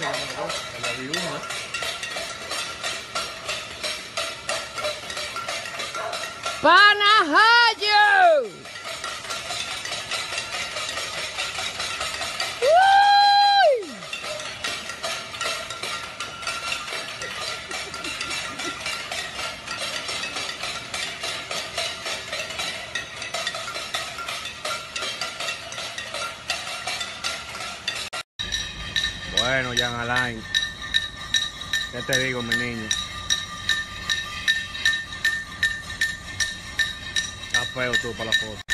que la vi una. ¡Panajayo! Bueno, Jan Alain, ¿qué te digo, mi niño? Está feo tú para la foto.